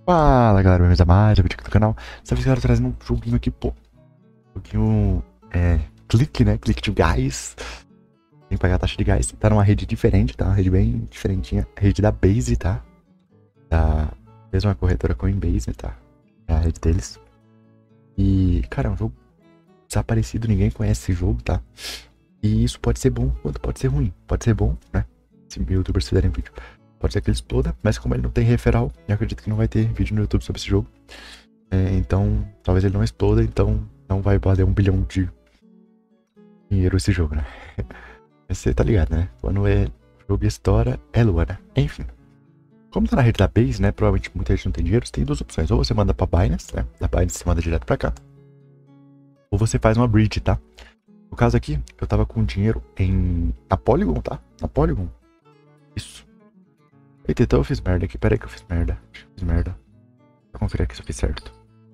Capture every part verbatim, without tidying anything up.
Fala galera, bem-vindos a mais um vídeo aqui do canal. Dessa vez, galera, trazendo um joguinho aqui, pô. Joguinho, é, clique, né? Clique to Guys. Tem que pagar a taxa de gás. Tá numa rede diferente, tá? Uma rede bem diferentinha. A rede da Base, tá? Da mesma corretora Coinbase, tá? É a rede deles. E, cara, é um jogo desaparecido, ninguém conhece esse jogo, tá? E isso pode ser bom, quanto pode ser ruim. Pode ser bom, né? Se youtubers fizerem vídeo. Pode ser que ele exploda, mas como ele não tem referral, eu acredito que não vai ter vídeo no YouTube sobre esse jogo. É, então, talvez ele não exploda, então não vai valer um bilhão de dinheiro esse jogo, né? Você tá ligado, né? Quando é jogo estoura, é lua, né? Enfim. Como tá na rede da Base, né? Provavelmente muita gente não tem dinheiro, você tem duas opções. Ou você manda pra Binance, né? Da Binance você manda direto pra cá. Ou você faz uma bridge, tá? No caso aqui, eu tava com dinheiro em... na Polygon, tá? Na Polygon. Isso. Eita, então eu fiz merda aqui. Pera aí que eu fiz merda. Acho que eu fiz merda. Vou conferir aqui se eu fiz certo.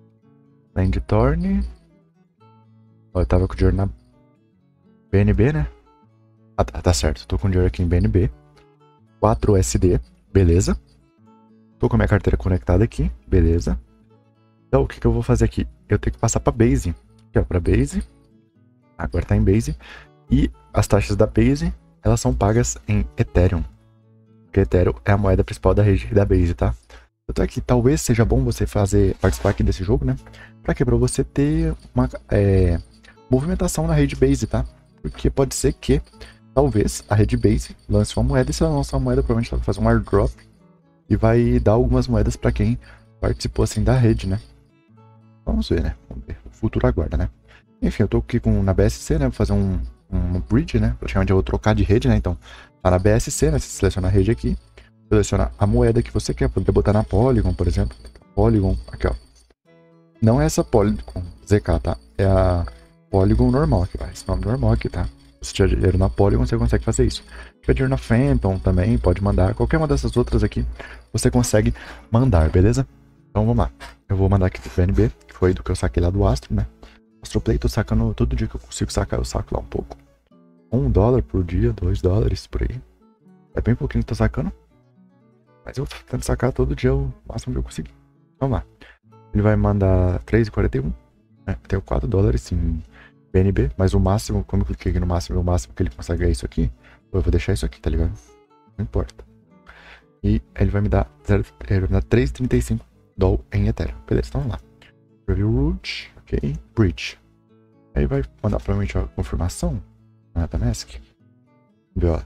Landtorn. Ó, eu tava com dinheiro na B N B, né? Ah, tá, tá certo. Tô com dinheiro aqui em B N B. quatro U S D. Beleza. Tô com a minha carteira conectada aqui. Beleza. Então, o que que eu vou fazer aqui? Eu tenho que passar pra Base. Aqui, ó, pra Base. Agora tá em Base. E as taxas da Base, elas são pagas em Ethereum. Porque Ethereum é a moeda principal da rede da Base, tá? Eu tô aqui, talvez seja bom você fazer, participar aqui desse jogo, né? Pra quê? Pra você ter uma é, movimentação na rede Base, tá? Porque pode ser que, talvez, a rede Base lance uma moeda, e se ela lançar uma moeda, provavelmente ela vai fazer um airdrop e vai dar algumas moedas pra quem participou, assim, da rede, né? Vamos ver, né? Vamos ver. O futuro aguarda, né? Enfim, eu tô aqui com, na B S C, né? Vou fazer um, um bridge, né? Praticamente eu vou trocar de rede, né? Então, tá na B S C, né? Você seleciona a rede aqui, seleciona a moeda que você quer. Poderia botar na Polygon, por exemplo. Polygon, aqui, ó. Não é essa Polygon Z K, tá? É a Polygon normal aqui, ó. Esse nome normal aqui, tá? Se tiver dinheiro na Polygon, você consegue fazer isso. Se tiver dinheiro na Phantom também, pode mandar. Qualquer uma dessas outras aqui, você consegue mandar, beleza? Então vamos lá. Eu vou mandar aqui pro B N B, que foi do que eu saquei lá do Astro, né? Astroplay, tô sacando todo dia que eu consigo sacar, eu saco lá um pouco. Um dólar por dia, dois dólares por aí. É bem pouquinho que tô sacando. Mas eu tento sacar todo dia o máximo que eu conseguir. Vamos lá. Ele vai mandar três e quarenta e um. É, tenho quatro dólares em B N B, mas o máximo, como eu cliquei aqui no máximo, o máximo que ele consegue é isso aqui. Eu vou deixar isso aqui, tá ligado? Não importa. E ele vai me dar, zero, ele vai me dar três e trinta e cinco dólares em Ethereum. Beleza, então vamos lá. Review root, ok, bridge. Aí vai mandar provavelmente a confirmação na MetaMask. Vê, ó.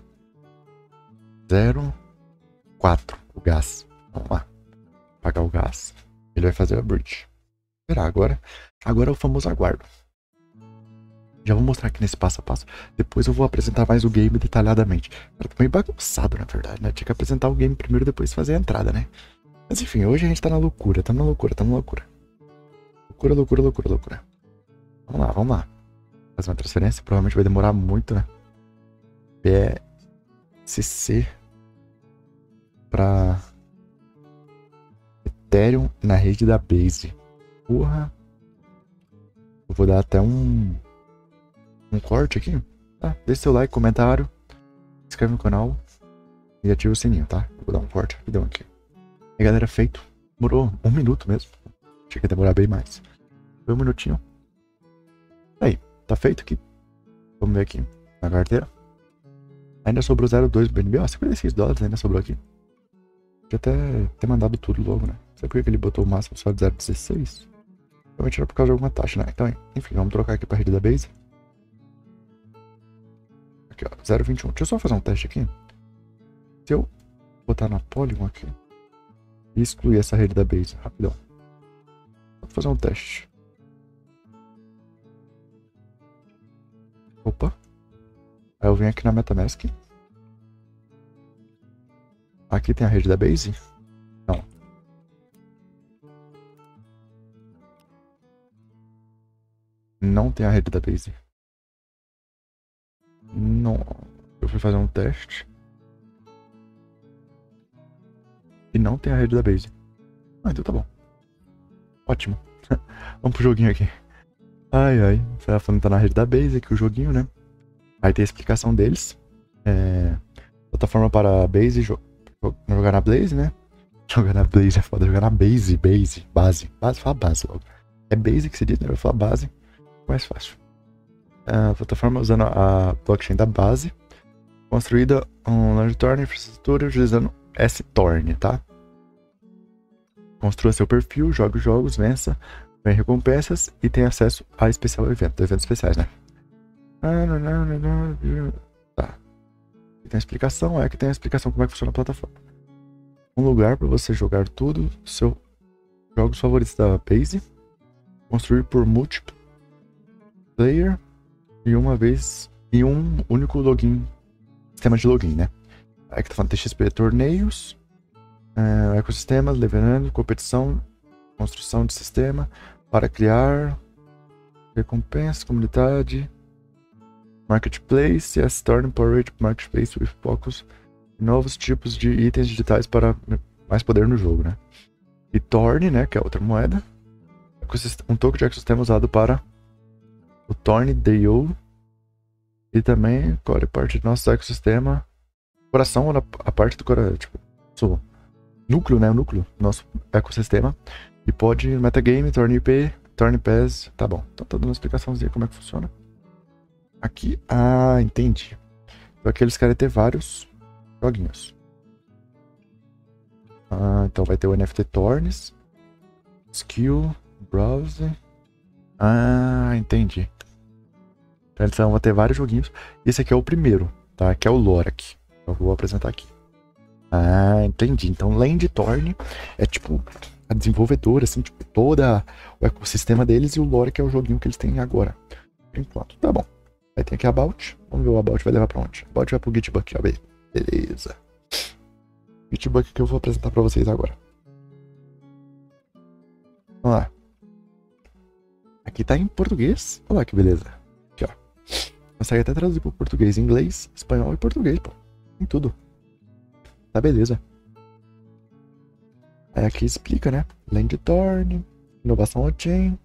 zero quatro o gás. Vamos lá. Pagar o gás. Ele vai fazer a bridge. Esperar agora. Agora é o famoso aguardo. Já vou mostrar aqui nesse passo a passo. Depois eu vou apresentar mais o game detalhadamente. Era meio bagunçado, na verdade, né? Tinha que apresentar o game primeiro e depois fazer a entrada, né? Mas enfim, hoje a gente tá na loucura, tá na loucura, tá na loucura. Loucura, loucura, loucura, loucura. Vamos lá, vamos lá. Fazer uma transferência, provavelmente vai demorar muito, né? B S C pra Ethereum na rede da Base. Porra. Eu vou dar até um um corte aqui. Tá? Deixa seu like, comentário, se inscreve no canal e ativa o sininho, tá? Eu vou dar um corte rapidão aqui. E galera, feito. Demorou um minuto mesmo. Achei que ia demorar bem mais. Foi um minutinho. Aí, tá feito aqui. Vamos ver aqui na carteira. Ainda sobrou zero vírgula dois B N B. Ó, cinquenta e seis dólares ainda sobrou aqui. Podia até ter mandado tudo logo, né? Sabe por que ele botou o máximo só de zero vírgula dezesseis? Provavelmente era por causa de alguma taxa, né? Então, enfim, vamos trocar aqui pra rede da Base. Aqui, ó, zero vírgula vinte e um. Deixa eu só fazer um teste aqui. Se eu botar na Polygon aqui e excluir essa rede da Base, rapidão. Vou fazer um teste. Opa. Aí eu venho aqui na MetaMask. Aqui tem a rede da Base? Não. Não tem a rede da Base. Não. Eu fui fazer um teste. E não tem a rede da Base. Ah, então tá bom. Ótimo. Vamos pro joguinho aqui. Ai, ai. Você vai falando que tá na rede da Base aqui o joguinho, né? Aí tem a explicação deles. É... Plataforma para Base, jo... jogar na Blaze, né? Jogar na Blaze é foda. Jogar na Base, Base, base. Base, fala base logo. É Base que se diz, né? Eu falo base. Mais fácil. A plataforma usando a blockchain da base. Construída online Torn, infraestrutura utilizando S-Torn, tá? Construa seu perfil, jogue jogos, vença, ganhe recompensas e tenha acesso a especial evento, eventos especiais, né? Tá. Aqui tem a explicação, é que tem a explicação como é que funciona a plataforma. Um lugar para você jogar tudo, seus jogos favoritos da Base, construir por multiplayer e uma vez e um único login. Sistema de login, né? Aí que tá falando T X P, torneios, é, ecossistemas, levelando, competição, construção de sistema, para criar, recompensas, comunidade, marketplace, S Torn Power Marketplace with focus em novos tipos de itens digitais para mais poder no jogo, né? E Torn, né? Que é outra moeda, um token de ecossistema usado para o Torn D I O. E também, qual é parte do nosso ecossistema? Coração, a parte do coração, tipo, núcleo, né? O núcleo do nosso ecossistema. E pode metagame, Torn I P, Torn Pass. Tá bom. Então tá dando uma explicaçãozinha como é que funciona. Aqui, ah, entendi. Então aqui eles querem ter vários joguinhos. Ah, então vai ter o N F T Torns, Skill, Browse. Ah, entendi. Então eles vão ter vários joguinhos. Esse aqui é o primeiro, tá? Que é o Lorac. Eu vou apresentar aqui. Ah, entendi. Então Land Torn é tipo a desenvolvedora, assim, tipo, toda o ecossistema deles, e o Lorac é o joguinho que eles têm agora. Por enquanto. Tá bom. Aí tem aqui About. Vamos ver o About vai levar pra onde? About vai pro Gitbook, ó. Beleza. Gitbook que eu vou apresentar pra vocês agora. Vamos lá. Aqui tá em português. Olha lá que beleza. Aqui, ó. Consegue até traduzir pro português, inglês, espanhol e português, pô. Em tudo. Tá beleza. Aí aqui explica, né? Land Torn, inovação on-chain.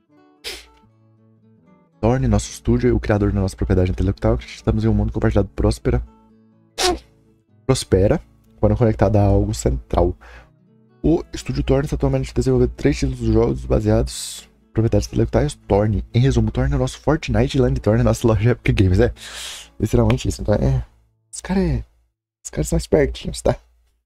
Torn, nosso estúdio e o criador da nossa propriedade intelectual. Estamos em um mundo compartilhado próspera. Prospera quando conectado a algo central. O estúdio Torn está atualmente desenvolvendo três títulos de jogos baseados em propriedades intelectuais Torn. Em resumo, Torn é o nosso Fortnite e Land Torn é a nossa loja Epic Games. É, literalmente isso. Então é... Os caras é... Os caras são espertinhos, tá?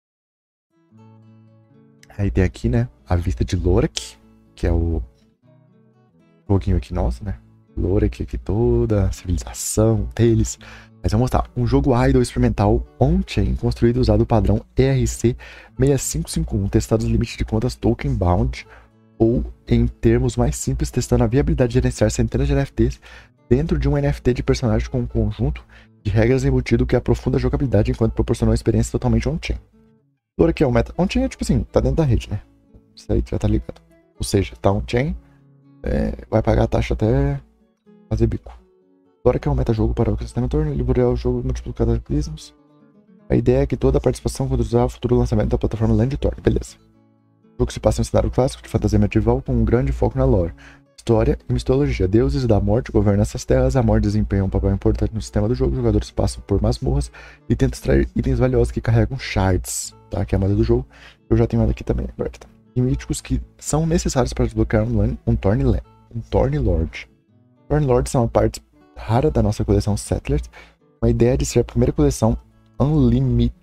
Aí tem aqui, né, a vista de Lorac, que é o joguinho aqui nosso, né? Lorac aqui toda, a civilização deles. Mas vou mostrar um jogo idle experimental on-chain, construído usando o padrão E R C seis cinco cinco um, testado os limites de contas token bound, ou em termos mais simples, testando a viabilidade de gerenciar centenas de N F Ts dentro de um N F T de personagem com um conjunto de regras embutido que aprofunda a jogabilidade enquanto proporciona uma experiência totalmente on-chain. Lorac é um meta... On-chain é tipo assim, tá dentro da rede, né? Isso aí já tá ligado. Ou seja, tá on-chain, é, vai pagar a taxa até fazer bico. Lorac é um metajogo para o ecossistema Torn, livrear o jogo múltiplos cataclismos. A ideia é que toda a participação conduzirá ao futuro lançamento da plataforma Land Torn, beleza. O jogo se passa em um cenário clássico de fantasia medieval com um grande foco na lore, história e mitologia. Deuses da morte governam essas terras, a morte desempenha um papel importante no sistema do jogo, os jogadores passam por masmorras e tentam extrair itens valiosos que carregam shards, tá? Que é a moeda do jogo. Eu já tenho ela aqui também, agora tá. E míticos que são necessários para desbloquear um, um Torn Land, um Torn Lord. Torn Lords são uma parte rara da nossa coleção Settlers, uma ideia de ser a primeira coleção Unlimited,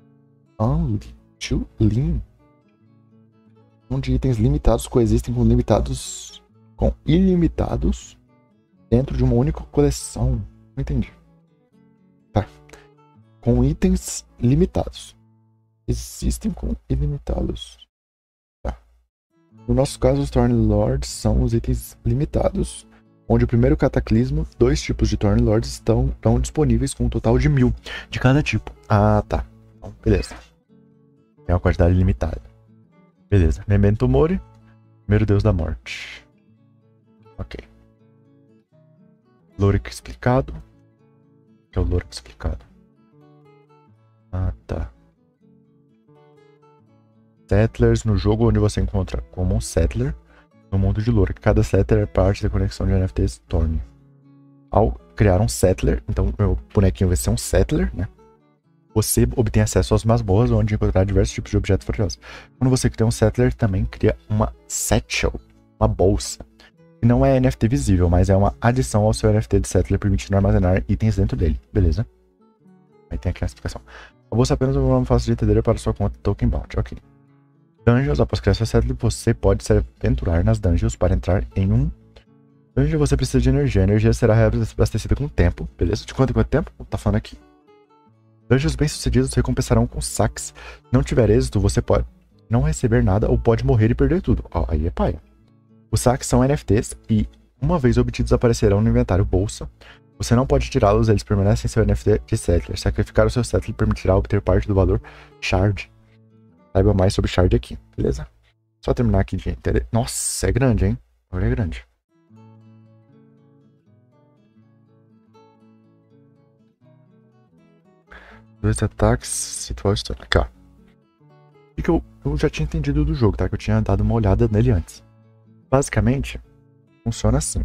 Unlimited, onde itens limitados coexistem com limitados, com ilimitados dentro de uma única coleção. Não entendi. Tá. Com itens limitados. Existem com ilimitados. Tá. No nosso caso, os Torn Lords são os itens limitados, onde o primeiro cataclismo, dois tipos de Torn Lords estão, estão disponíveis com um total de mil de cada tipo. Ah, tá. Então, beleza. É uma quantidade limitada. Beleza. Memento Mori, primeiro deus da morte. Ok. Lorac explicado. Que é o Lorac explicado. Ah, tá. Settlers no jogo onde você encontra como um settler no mundo de Lorac. Cada settler é parte da conexão de N F Ts Torn. Ao criar um settler, então meu bonequinho vai ser um settler, né? você obtém acesso às masmorras, onde encontrar diversos tipos de objetos valiosos. Quando você cria um settler, também cria uma satchel, uma bolsa. Que não é N F T visível, mas é uma adição ao seu N F T de settler, permitindo armazenar itens dentro dele, beleza? Aí tem aqui a explicação. A bolsa é apenas um nome fácil de entender para sua conta Token Bound, ok. Dungeons, após criar seu settler, você pode se aventurar nas dungeons para entrar em um dungeon. Você precisa de energia, a energia será reabastecida com o tempo, beleza? De quanto em quanto tempo? Tá falando aqui. Dungeons bem-sucedidos recompensarão com saques. Se não tiver êxito, você pode não receber nada ou pode morrer e perder tudo. Ó, aí é paia. Os saques são N F Ts e, uma vez obtidos, aparecerão no inventário bolsa. Você não pode tirá-los, eles permanecem em seu N F T de settler. Sacrificar o seu settler permitirá obter parte do valor Shard. Saiba mais sobre Shard aqui, beleza? Só terminar aqui de entender. Nossa, é grande, hein? Agora é grande. Dois ataques, situal história. Aqui, ó. E que eu, eu já tinha entendido do jogo, tá? Que eu tinha dado uma olhada nele antes. Basicamente, funciona assim.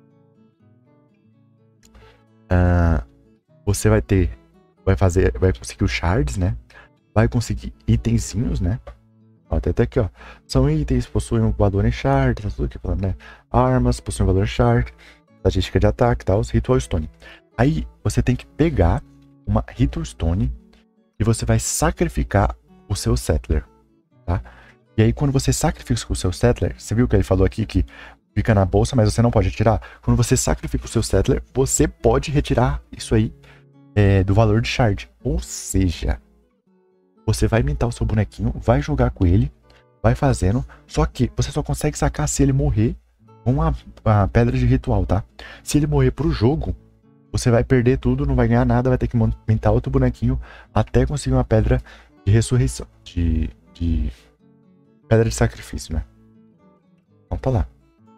Uh, você vai ter... Vai fazer... Vai conseguir os shards, né? Vai conseguir itenzinhos, né? Ó, tem até aqui, ó. São itens, possuem um valor em shard, tá tudo aqui falando, né? Armas, possuem um valor em shard. Estatística de ataque e tal. Ritual Stone. Aí, você tem que pegar uma Ritual Stone e você vai sacrificar o seu settler, tá? E aí quando você sacrifica o seu settler, você viu que ele falou aqui que fica na bolsa, mas você não pode retirar? Quando você sacrifica o seu settler, você pode retirar isso aí é, do valor de shard. Ou seja, você vai mintar o seu bonequinho, vai jogar com ele, vai fazendo, só que você só consegue sacar se ele morrer com a, a pedra de ritual, tá? Se ele morrer pro jogo, você vai perder tudo, não vai ganhar nada, vai ter que mintar outro bonequinho até conseguir uma pedra de ressurreição. De, de... pedra de sacrifício, né? Então tá lá.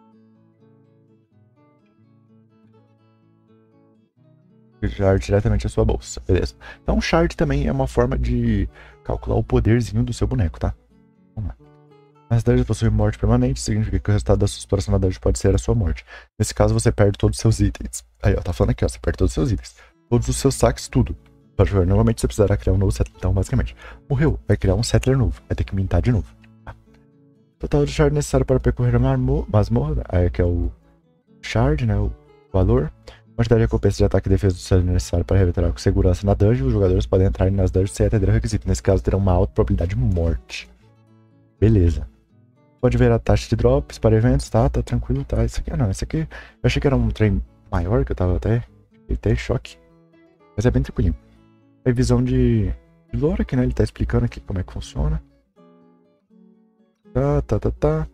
Shard diretamente a sua bolsa, beleza. Então shard também é uma forma de calcular o poderzinho do seu boneco, tá? Vamos lá. As dungeons possuem morte permanente, significa que o resultado da sua exploração na dungeon pode ser a sua morte. Nesse caso, você perde todos os seus itens. Aí, ó, tá falando aqui, ó, você perde todos os seus itens. Todos os seus saques, tudo. Para jogar novamente, você precisará criar um novo settler. Então, basicamente, morreu, vai criar um settler novo. Vai ter que mintar de novo. Tá? Total de shard necessário para percorrer a masmorra. Aí aqui é o shard, né, o valor. Quantidade de recompensa de ataque e defesa do settler necessário para revelar com segurança na dungeon. Os jogadores podem entrar nas dungeons sem atender o requisito. Nesse caso, terão uma alta probabilidade de morte. Beleza. Pode ver a taxa de drops para eventos, tá? Tá tranquilo, tá? Isso aqui, não, isso aqui... Eu achei que era um trem maior, que eu tava até... até em choque. Mas é bem tranquilinho. Aí visão de... de lore aqui, né? Ele tá explicando aqui como é que funciona. Tá, tá, tá, tá.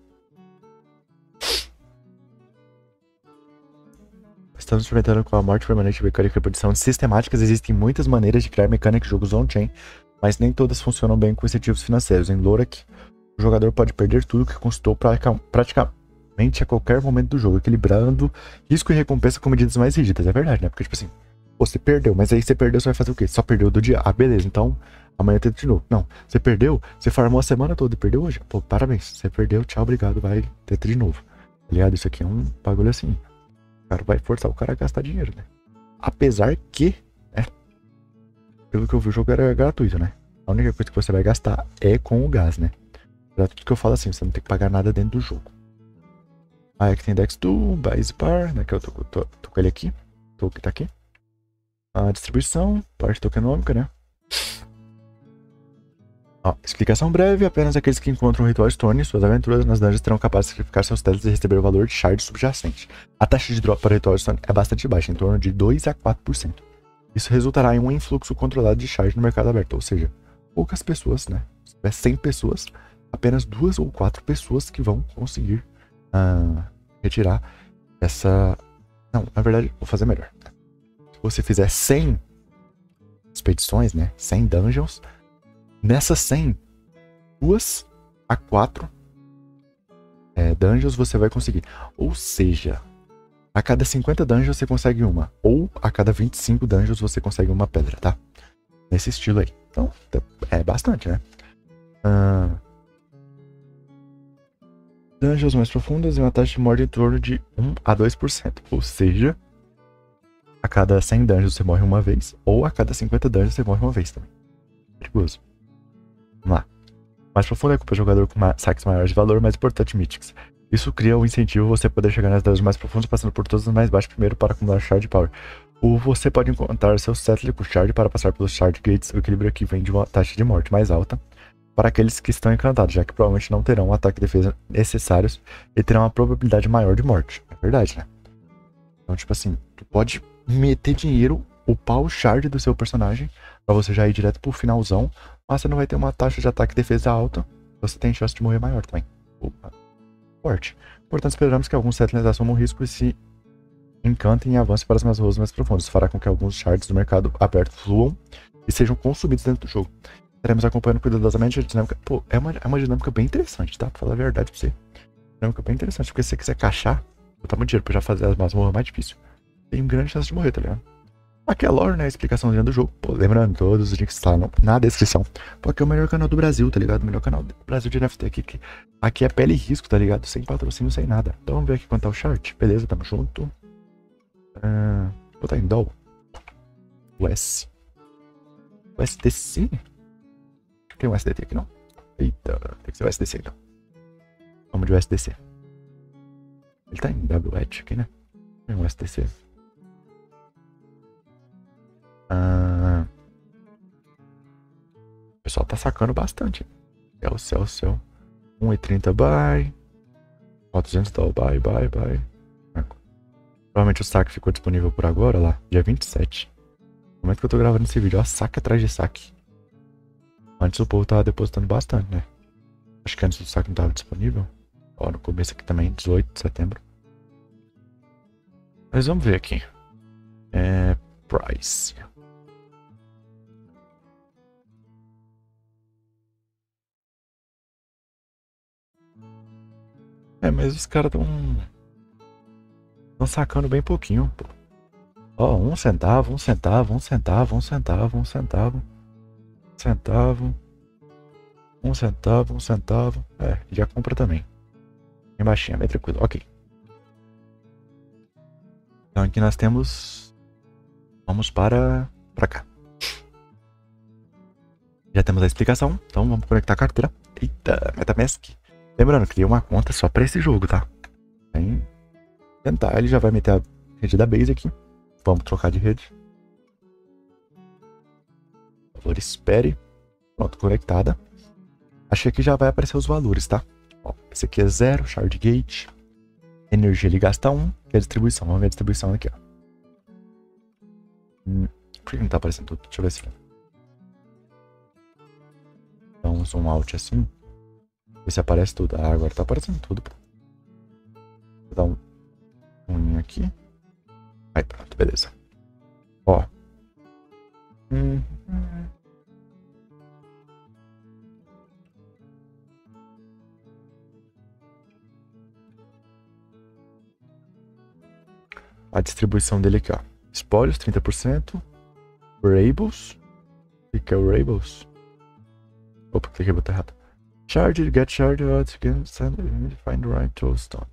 Estamos experimentando com a morte permanente mecânica e reprodução sistemáticas. Existem muitas maneiras de criar mecânicas de jogos on-chain, mas nem todas funcionam bem com incentivos financeiros. Em Lorac, o jogador pode perder tudo que conquistou praticamente a qualquer momento do jogo, equilibrando risco e recompensa com medidas mais rígidas. É verdade, né? Porque, tipo assim, você perdeu, mas aí você perdeu, você vai fazer o quê? Só perdeu do dia. Ah, beleza, então amanhã tenta de novo. Não, você perdeu, você farmou a semana toda e perdeu hoje. Pô, parabéns, você perdeu, tchau, obrigado, vai, tenta de novo. Aliado, isso aqui é um bagulho assim. O cara vai forçar o cara a gastar dinheiro, né? Apesar que, né? Pelo que eu vi, o jogo era gratuito, né? A única coisa que você vai gastar é com o gás, né? Pra tudo que eu falo assim, você não tem que pagar nada dentro do jogo. Aí aqui tem Dex Tool, Base Bar, né? Que eu tô, tô, tô com ele aqui. Tô que tá aqui. A distribuição, parte tokenômica, né? Ó, explicação breve, apenas aqueles que encontram o Ritual Stone, suas aventuras nas dungeons terão capaz de sacrificar seus telos e receber o valor de shard subjacente. A taxa de drop para o Ritual Stone é bastante baixa, em torno de dois a quatro por cento. Isso resultará em um influxo controlado de shard no mercado aberto, ou seja, poucas pessoas, né? Se tiver cem pessoas, apenas duas ou quatro pessoas que vão conseguir uh, retirar essa... Não, na verdade, vou fazer melhor. Se você fizer cem expedições, né? cem dungeons, nessas cem, duas a quatro é, dungeons você vai conseguir. Ou seja, a cada cinquenta dungeons você consegue uma. Ou a cada vinte e cinco dungeons você consegue uma pedra, tá? Nesse estilo aí. Então, é bastante, né? Uh, dungeons mais profundas e uma taxa de morte em torno de um a dois por cento. Ou seja, a cada cem dungeons você morre uma vez. Ou a cada cinquenta dungeons você morre uma vez também. perigoso. Vamos lá. Mais profundo é culpa do jogador com ma saques maiores de valor, mais importante Mythics. Isso cria um incentivo você poder chegar nas dungeons mais profundas, passando por todas as mais baixas primeiro para acumular Shard Power. Ou você pode encontrar seu Settler com Shard para passar pelos Shard Gates. O equilíbrio aqui vem de uma taxa de morte mais alta para aqueles que estão encantados, já que provavelmente não terão o ataque e defesa necessários e terão uma probabilidade maior de morte. É verdade, né? Então, tipo assim, tu pode meter dinheiro, upar o Shard do seu personagem pra você já ir direto pro finalzão, mas você não vai ter uma taxa de ataque e defesa alta, você tem chance de morrer maior também. Opa. Forte. Portanto, esperamos que alguns settlers assumam risco e se encantem e avancem para as masmorras mais profundas. Isso fará com que alguns shards do mercado aberto fluam e sejam consumidos dentro do jogo. Estaremos acompanhando cuidadosamente a dinâmica. Pô, é uma, é uma dinâmica bem interessante, tá? Pra falar a verdade pra você. Dinâmica bem interessante, porque se você quiser caixar, botar muito dinheiro pra já fazer as masmorras mais difíceis, tem grande chance de morrer, tá ligado? Aqui é a lore, né? A explicaçãozinha do jogo. Pô, lembrando, todos os links estão na descrição. Pô, aqui é o melhor canal do Brasil, tá ligado? O melhor canal do Brasil de N F T aqui. Aqui é pele e risco, tá ligado? Sem patrocínio, sem nada. Então vamos ver aqui quanto tá o chart. Beleza, tamo junto. Uh, vou botar em D O L. O S. O S D C? Tem um S D T aqui, não? Eita, tem que ser o S D C, então. Vamos de U S D C. Ele tá em W H aqui, né? Tem um S D C. Ah, o pessoal tá sacando bastante. Céu, céu, céu. um e trinta buy. quatrocentos dólares buy, buy, buy. Provavelmente o saque ficou disponível por agora, lá, dia vinte e sete. No momento que eu tô gravando esse vídeo, ó, saque atrás de saque. Antes o povo tava depositando bastante, né? Acho que antes o saque não tava disponível. Ó, no começo aqui também, dezoito de setembro. Mas vamos ver aqui. É... Price. É, mas os caras tão... Tão sacando bem pouquinho, pô. Ó, um centavo, um centavo, um centavo, um centavo, um centavo. Centavo. Um centavo, um centavo. É, já compra também. Bem baixinha, bem tranquilo. Ok. Então aqui nós temos... Vamos para... Pra cá. Já temos a explicação. Então vamos conectar a carteira. Eita, MetaMask. Lembrando, criei uma conta só pra esse jogo, tá? Tem... Tentar, ele já vai meter a rede da base aqui. Vamos trocar de rede. Por favor, espere. Pronto, conectada. Acho que aqui já vai aparecer os valores, tá? Ó, esse aqui é zero, Shard Gate. Energia ele gasta um, que é a distribuição. Vamos ver a distribuição aqui, ó. Hum, por que não tá aparecendo tudo? Deixa eu ver se... Então, um zoom out assim. Ver se aparece tudo. Ah, agora tá aparecendo tudo, pô. Vou dar um... Um aqui. Aí, pronto, beleza. Ó. Hum. A distribuição dele aqui, ó. Espólios, trinta por cento. Rables. O que é o Rables? Opa, cliquei botar errado. Shard, get shard, odds, again, send, find the right toolstone.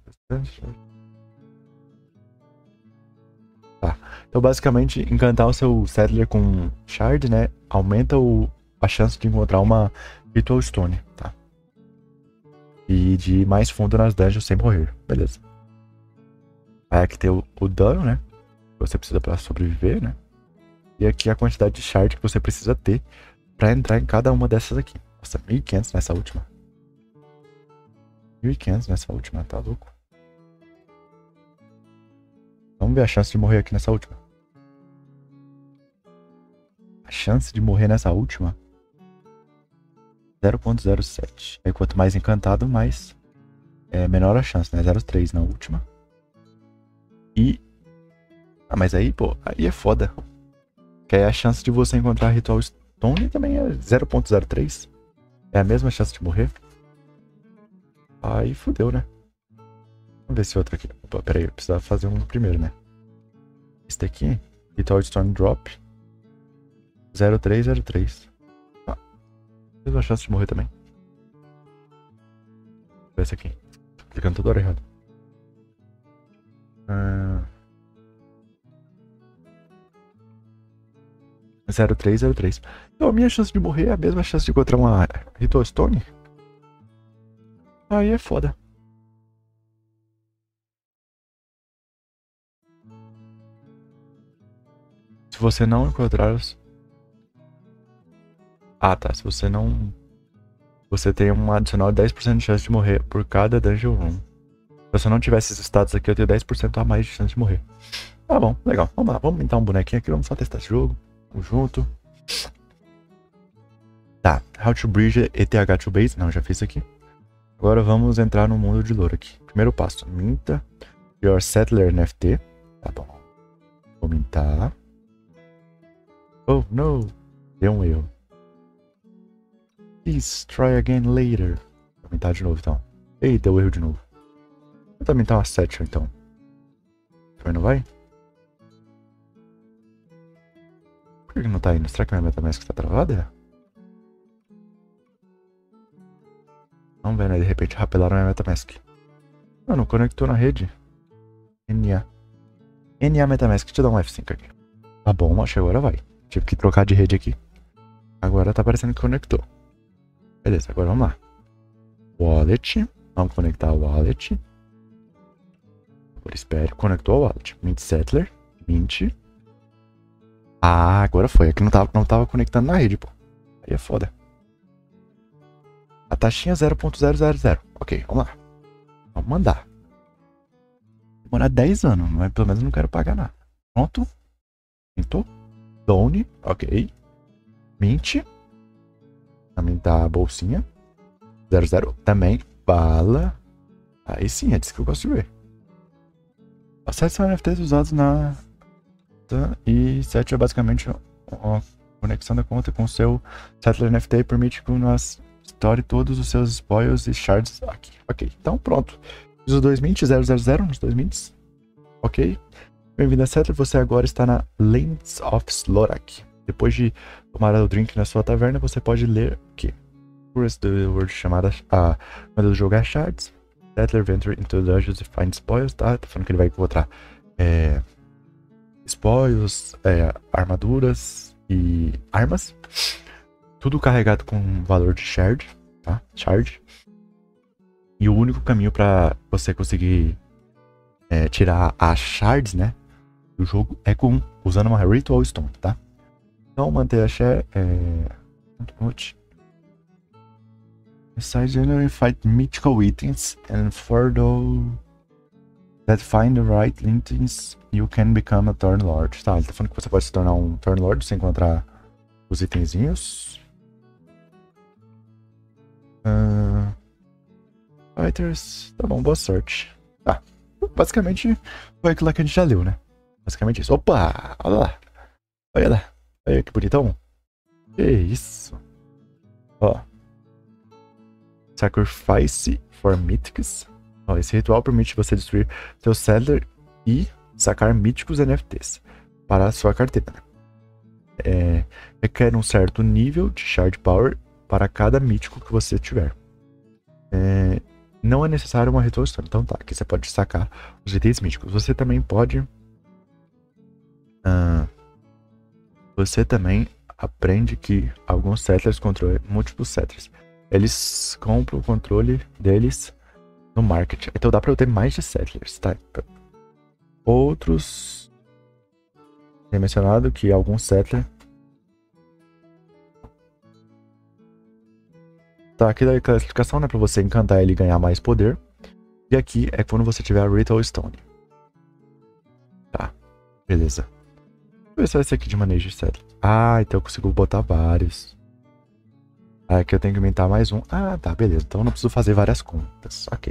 Tá. Então, basicamente, encantar o seu Settler com Shard, né? Aumenta o, a chance de encontrar uma Ritual Stone, tá? E de ir mais fundo nas dungeons sem morrer. Beleza. Aí aqui tem o, o dano, né? Que você precisa pra sobreviver, né? E aqui a quantidade de Shard que você precisa ter pra entrar em cada uma dessas aqui. Nossa, mil e quinhentos nessa última. mil e quinhentos nessa última, tá louco? Vamos ver a chance de morrer aqui nessa última. A chance de morrer nessa última? zero ponto zero sete. Aí quanto mais encantado, mais é menor a chance, né? zero ponto três na última. E... Ah, mas aí, pô, aí é foda. Que aí a chance de você encontrar Ritual Stone também é zero ponto zero três. É a mesma chance de morrer. Aí fodeu, né? Vamos ver esse outro aqui. Opa, pera aí, eu precisava fazer um primeiro, né? Esse daqui, Ritual Stone Drop. zero três zero três. Ah, mesma chance de morrer também. Vou ver esse aqui. Tô clicando toda hora errado. Ah... zero três zero três. Então a minha chance de morrer é a mesma chance de encontrar uma Ritual Stone? Aí é foda. Se você não encontrar os... Ah, tá. Se você não... Você tem um adicional de dez por cento de chance de morrer por cada Dungeon Room. Se você não tivesse esses status aqui, eu tenho dez por cento a mais de chance de morrer. Tá bom, legal. Vamos lá, vamos montar um bonequinho aqui, vamos só testar esse jogo. Vamos junto. Tá, How to Bridge E T H to Base. Não, já fiz isso aqui. Agora vamos entrar no mundo de lore aqui. Primeiro passo, minta Your Settler N F T. Tá bom. Vou mintar. Oh, no. Deu um erro. Please try again later. Vou mintar de novo, então. Ei, deu erro de novo. Vou também mintar uma sete, então. Também não vai? Por que não tá indo? Será que minha MetaMask tá travada? Vamos ver, né? De repente rapelaram minha MetaMask. Ah, não conectou na rede. N A. N A MetaMask. Deixa eu dar um F cinco aqui. Tá bom, acho que agora vai. Tive que trocar de rede aqui. Agora tá parecendo que conectou. Beleza, agora vamos lá. Wallet. Vamos conectar o wallet. Agora espere. Conectou ao wallet. Mint Settler. Mint. Ah, agora foi. Aqui não tava, não tava conectando na rede, pô. Aí é foda. A taxinha zero ponto zero zero zero. Ok, vamos lá. Vamos mandar. Demorar dez anos, mas pelo menos não quero pagar nada. Pronto. Mintou. Done. Ok. Mint. Também tá a bolsinha. zero zero. Também. Bala. Aí sim, é disso que eu gosto de ver. As sete são N F Ts usados na... E sete é basicamente a conexão da conta com o seu Settler N F T e permite que nós store todos os seus spoils e shards aqui. Ok, então pronto. Fiz os dois mint, zero zero zero nos dois mints. Ok. Bem-vindo a Settler, você agora está na Lands of Slorak. Depois de tomar o drink na sua taverna, você pode ler aqui. O resto do word chamada a quando jogar shards. Settler venture into dungeons e find spoils, tá? Tá falando que ele vai encontrar é, spoils, é, armaduras e armas. Tudo carregado com valor de shard, tá? Shard. E o único caminho para você conseguir é, tirar as shards, né, do jogo é com usando uma Ritual Stone, tá? Então manter a share é... Besides generally fight mythical items and for those that find the right items, you can become a Turn Lord. Tá, ele tá falando que você pode se tornar um Turn Lord se encontrar os itenzinhos. Uh, fighters. Tá bom, boa sorte. Tá. Basicamente foi aquilo lá que a gente já leu, né? Basicamente isso. Opa! Olha lá. Olha lá. Olha que bonitão. Que isso. Ó. Sacrifice for Mythics. Ó, esse ritual permite você destruir seu Settler e sacar míticos N F Ts para a sua carteira. É, requer um certo nível de Shard Power para cada mítico que você tiver. É, não é necessário uma Ritual Stone. Então tá, aqui você pode sacar os itens míticos. Você também pode... Uh, você também aprende que alguns Settlers controlam múltiplos Settlers. Eles compram o controle deles no market. Então dá pra eu ter mais de Settlers, tá? Outros... Tem mencionado que alguns Settlers... Tá, aqui da classificação, né? Pra você encantar ele e ganhar mais poder. E aqui é quando você tiver a Ritual Stone. Tá, beleza. Deixa eu ver só esse aqui de manejo de Settler. Ah, então eu consigo botar vários. Ah, aqui eu tenho que inventar mais um. Ah, tá, beleza. Então eu não preciso fazer várias contas. Ok.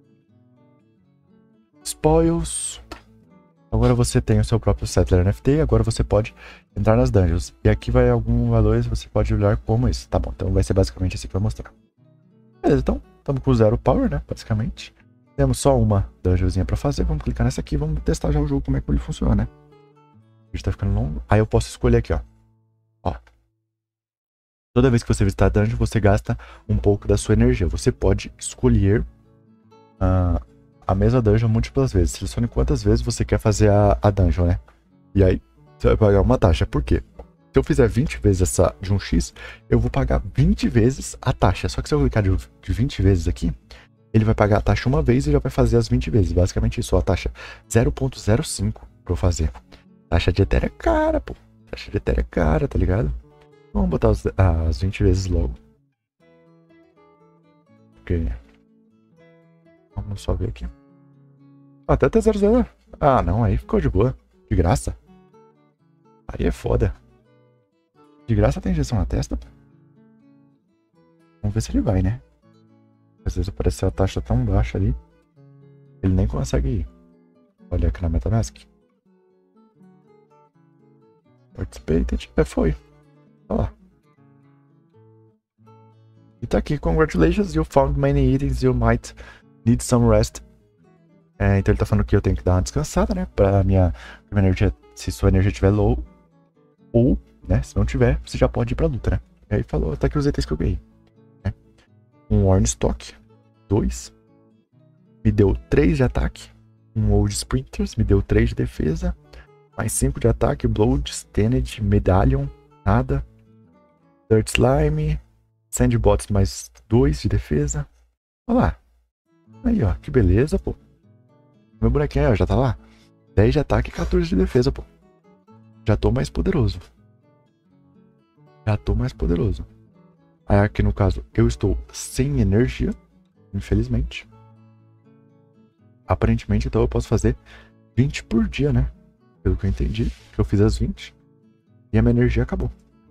Spoils. Agora você tem o seu próprio Settler N F T. Agora você pode entrar nas dungeons. E aqui vai alguns valores. Você pode olhar como isso. Tá bom, então vai ser basicamente assim que vai mostrar. Beleza, então estamos com zero power, né? Basicamente. Temos só uma dungeonzinha pra fazer. Vamos clicar nessa aqui. Vamos testar já o jogo, como é que ele funciona, né? O vídeo tá ficando longo. Aí eu posso escolher aqui, ó. Ó. Toda vez que você visitar a dungeon, você gasta um pouco da sua energia. Você pode escolher uh, a mesma dungeon múltiplas vezes. Selecione quantas vezes você quer fazer a, a dungeon, né? E aí, você vai pagar uma taxa. Por quê? Se eu fizer vinte vezes essa de um X, eu vou pagar vinte vezes a taxa. Só que se eu clicar de, de vinte vezes aqui, ele vai pagar a taxa uma vez e já vai fazer as vinte vezes. Basicamente isso, ó, a taxa zero ponto zero cinco pra eu fazer. Taxa de Ether é cara, pô. Taxa de Ether é cara, tá ligado? Vamos botar as, as vinte vezes logo. Ok. Vamos só ver aqui. Até T zero zero. Ah, não, aí ficou de boa. De graça. Aí é foda. De graça tem injeção na testa. Vamos ver se ele vai, né? Às vezes apareceu a taxa tão baixa ali. Ele nem consegue ir. Olha aqui na MetaMask. Participated. É, foi. Olha lá. E tá aqui. Congratulations, you found many items. You might need some rest. É, então ele tá falando que eu tenho que dar uma descansada, né? Pra minha, pra minha energia, se sua energia estiver low. Ou, né? Se não tiver, você já pode ir pra luta, né? E aí falou, tá aqui os itens que eu ganhei. Né? Um Warn Stock. dois. Me deu três de ataque. Um Old Sprinters. Me deu três de defesa. Mais cinco de ataque. Blood, Stened, Medallion. Nada. Dirt Slime. Sandbots mais dois de defesa. Olha lá. Aí, ó. Que beleza, pô. Meu bonequinho aí, ó, já tá lá. dez de ataque e quatorze de defesa, pô. Já tô mais poderoso. Já tô mais poderoso. Aí aqui no caso, eu estou sem energia. Infelizmente. Aparentemente, então eu posso fazer vinte por dia, né? Pelo que eu entendi. Que eu fiz as vinte. E a minha energia acabou.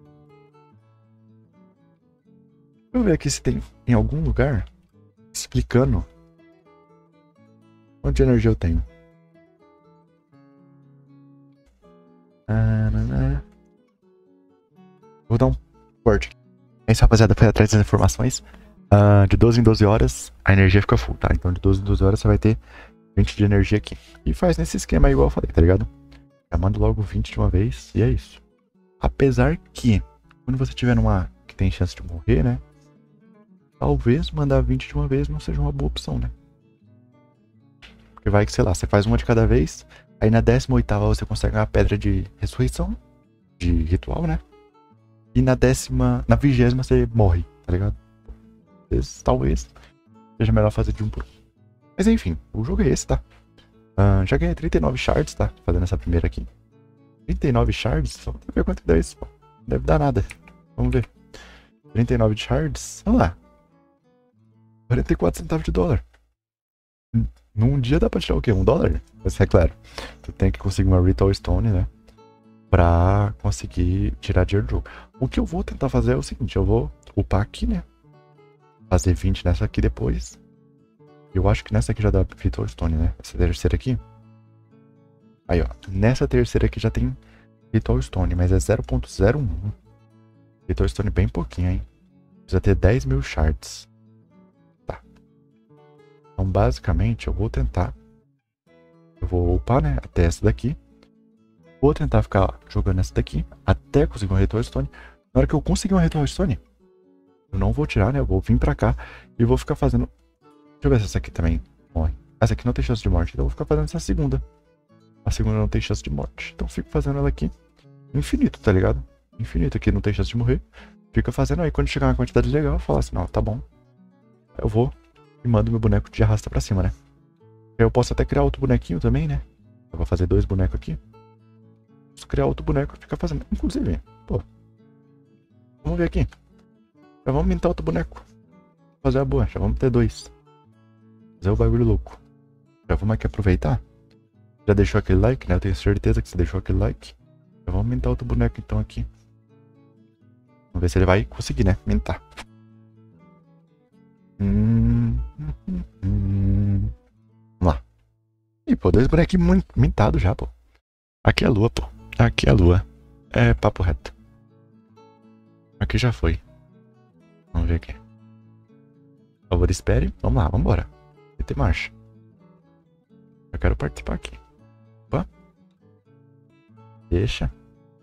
Deixa eu ver aqui se tem em algum lugar explicando quanto de energia eu tenho. Vou dar um corte aqui. É isso, rapaziada. Foi atrás das informações. Uh, de doze em doze horas, a energia fica full, tá? Então de doze em doze horas você vai ter vinte de energia aqui. E faz nesse esquema aí, igual eu falei, tá ligado? Já mando logo vinte de uma vez e é isso. Apesar que, quando você tiver numa que tem chance de morrer, né? Talvez mandar vinte de uma vez não seja uma boa opção, né? Porque vai que, sei lá, você faz uma de cada vez, aí na décima oitava você consegue uma pedra de ressurreição, de ritual, né? E na décima, na vigésima você morre, tá ligado? Talvez, talvez seja melhor fazer de um por um. Mas enfim, o jogo é esse, tá? Uh, já ganhei trinta e nove shards, tá? Fazendo essa primeira aqui. trinta e nove shards? Vamos ver quanto que dá isso, pô. Não deve dar nada. Vamos ver. trinta e nove shards. Olha lá. quarenta e quatro centavos de dólar. Num dia dá pra tirar o quê? Um dólar? Mas é claro. Tu tem que conseguir uma Ritual Stone, né? Pra conseguir tirar dinheiro do jogo. O que eu vou tentar fazer é o seguinte. Eu vou upar aqui, né? Fazer vinte nessa aqui depois. Eu acho que nessa aqui já dá Ritual Stone, né? Essa terceira aqui. Aí, ó. Nessa terceira aqui já tem Ritual Stone, mas é zero ponto zero um. Ritual Stone bem pouquinho, hein? Precisa ter dez mil shards. Tá. Então, basicamente, eu vou tentar. Eu vou upar, né? Até essa daqui. Vou tentar ficar jogando essa daqui até conseguir um Ritual Stone. Na hora que eu conseguir um Ritual Stone, eu não vou tirar, né? Eu vou vir pra cá e vou ficar fazendo... Deixa eu ver se essa aqui também morre. Essa aqui não tem chance de morte, então eu vou ficar fazendo essa segunda. A segunda não tem chance de morte. Então eu fico fazendo ela aqui infinito, tá ligado? Infinito aqui, não tem chance de morrer. Fica fazendo aí. Quando chegar uma quantidade legal, eu falo assim, não, tá bom. Eu vou e mando meu boneco de arrasta pra cima, né? Eu posso até criar outro bonequinho também, né? Eu vou fazer dois bonecos aqui. Posso criar outro boneco e ficar fazendo. Inclusive, pô. Vamos ver aqui. Já vamos mintar outro boneco. Fazer a boa, já vamos ter dois. Fazer o bagulho louco. Já vamos aqui aproveitar. Já deixou aquele like, né? Eu tenho certeza que você deixou aquele like. Já vamos mintar outro boneco então aqui. Vamos ver se ele vai conseguir, né? Mintar. Hum, hum, hum. Vamos lá. Ih, pô, dois bonequinhos mintados já, pô. Aqui é a lua, pô. Aqui é a lua. É papo reto. Aqui já foi. Vamos ver aqui. Por favor, espere. Vamos lá, vamos embora. E tem marcha. Eu quero participar aqui. Opa. Deixa.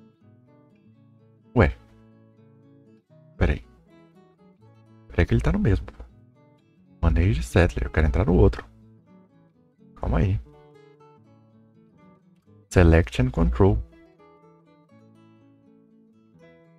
Ué. Pera aí. Pera aí que ele tá no mesmo. Manage Settler. Eu quero entrar no outro. Calma aí. Select and Control.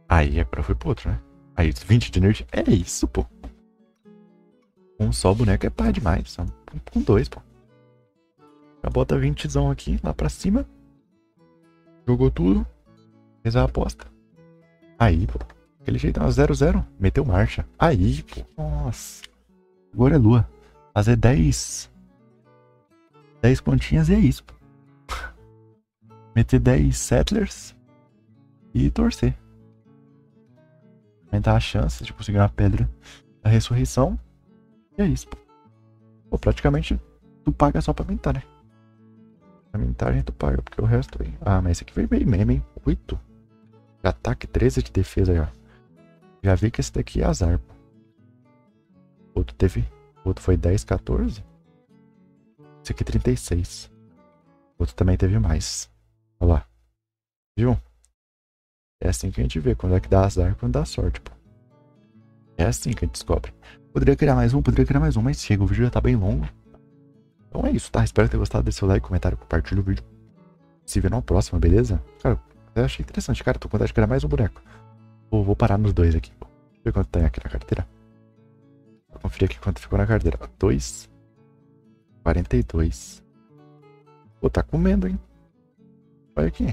Aí agora foi pro outro, né? Aí vinte de energia. É isso, pô. Um só boneco é pai demais. Só com dois, pô. Já bota vintezão aqui, lá pra cima. Jogou tudo. Fez a aposta. Aí, pô. Aquele jeito, zero zero. Meteu marcha. Aí, pô. Nossa. Agora é lua. Fazer dez. dez continhas e é isso, pô. Meter dez settlers. E torcer. Aumentar a chance de conseguir uma pedra da ressurreição. E é isso, pô. Pô, praticamente tu paga só pra mentar, né? A mentagem tu paga, porque o resto aí. Ah, mas esse aqui veio bem mesmo, hein? oito. De ataque, treze de defesa aí, ó. Já vi que esse daqui é azar, pô. O outro teve. O outro foi dez, quatorze. Esse aqui trinta e seis. O outro também teve mais. Olha lá. Viu? É assim que a gente vê quando é que dá azar e quando dá sorte, pô. É assim que a gente descobre. Poderia criar mais um, poderia criar mais um, mas chega, o vídeo já tá bem longo. Então é isso, tá? Espero ter gostado. Deixe seu like, comentário, compartilha o vídeo. Se vê na próxima, beleza? Cara, eu achei interessante, cara. Tô com vontade de criar mais um boneco. Vou, vou parar nos dois aqui. Deixa eu ver quanto tem aqui na carteira. Vou conferir aqui quanto ficou na carteira. dois. quarenta e dois. Pô, tá comendo, hein? Olha aqui.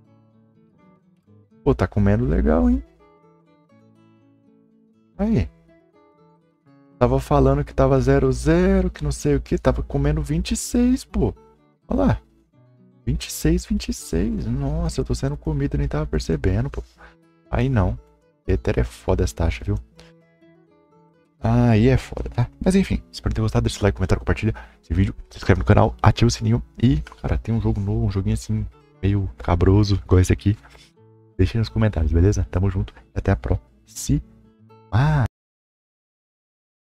Pô, tá comendo legal, hein? Aí. Tava falando que tava zero zero, que não sei o que. Tava comendo vinte e seis, pô. Olha lá. vinte e seis, vinte e seis. Nossa, eu tô sendo comido e nem tava percebendo, pô. Aí não. Ether é foda essa taxa, viu? Aí é foda, tá? Mas enfim, espero ter gostado. Deixa o like, comentário, compartilha esse vídeo. Se inscreve no canal, ativa o sininho. E, cara, tem um jogo novo, um joguinho assim, meio cabroso, igual esse aqui. Deixa aí nos comentários, beleza? Tamo junto e até a próxima.